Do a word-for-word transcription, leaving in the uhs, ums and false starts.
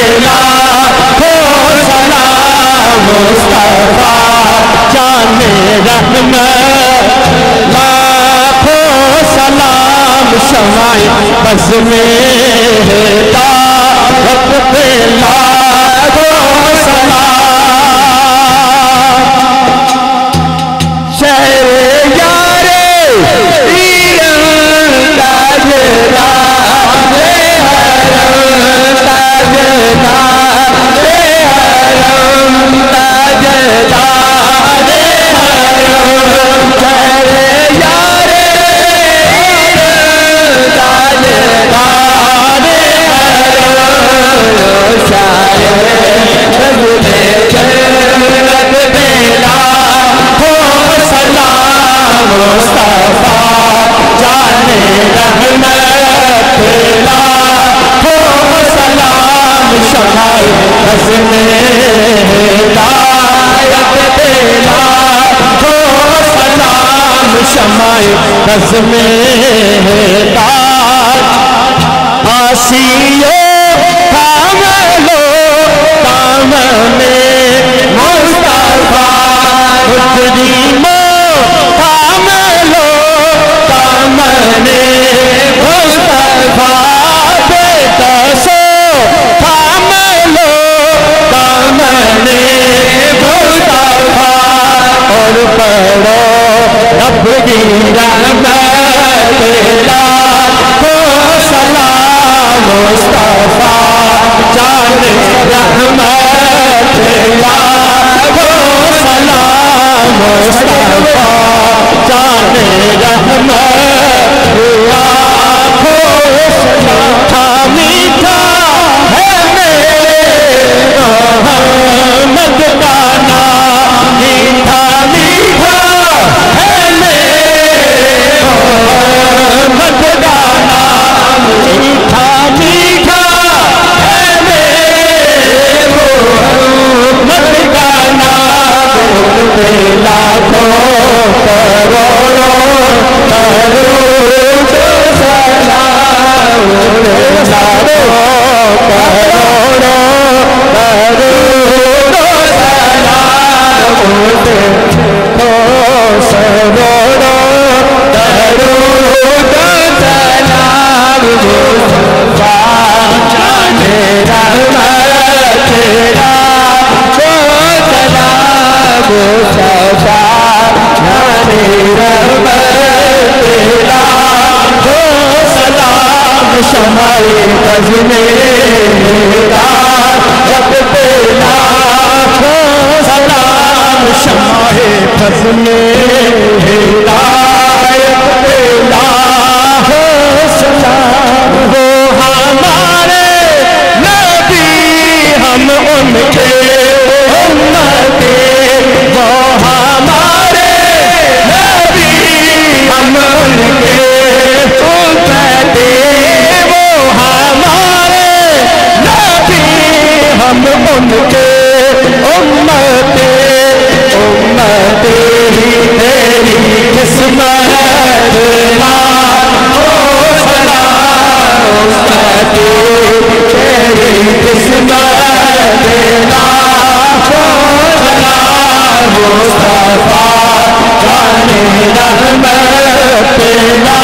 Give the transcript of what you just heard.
لاکھوں سلام مصطفیٰ جان رحمت لاکھوں سلام شمع بز میں ہدایت پہ لاکھوں سلام شہر یار ایران تاجدار حرم تاجدار حرم تاجدار حرم شہر یار ایران تاجدار حرم شاعر بزم جنت میں لاکھوں سلام مصطفیٰ جان رحمت لاکھوں سلام شمع بز میں ہدایت پہ لاکھوں سلام شمع بز میں ہدایت آسیو تھام لو دامن مصطفیٰ خودی مو تھام لو دامن مصطفیٰ بے دسو تھام لو دامن مصطفیٰ اور پڑھو رب کی رحمت لاکھوں سلام مصطفیٰ جان رحمت لاکھوں سلام مصطفیٰ جان رحمت لاکھوں سلام تھا میٹھا ہے میرے محمد کا نام میٹھا میٹھا ہے میرے محمد کا نام میٹھا میٹھا ہے میرے محمد کا نام پہ لاکھوں کروڑوں درود سلام لاکھوں کروڑوں درود سلام سروڑوں درود سلام مصطفیٰ جان رحمت لاکھوں سلام مصطفیٰ جان رحمت لاکھوں سلام شمع بز میں ہدایت پہ لاکھوں سلام شمع بز میں ہدایت پہ لاکھوں سلام وہ ہمارے نبی ہم ان کے امتی وہ ہمارے نبی ہم ان کے امتی وہ ہمارے نبی ہم ان کے امتی امتی تیری قسمت لاکھوں سلام امتی تیری قسمت لاکھوں سلام مصطفیٰ جان رحمت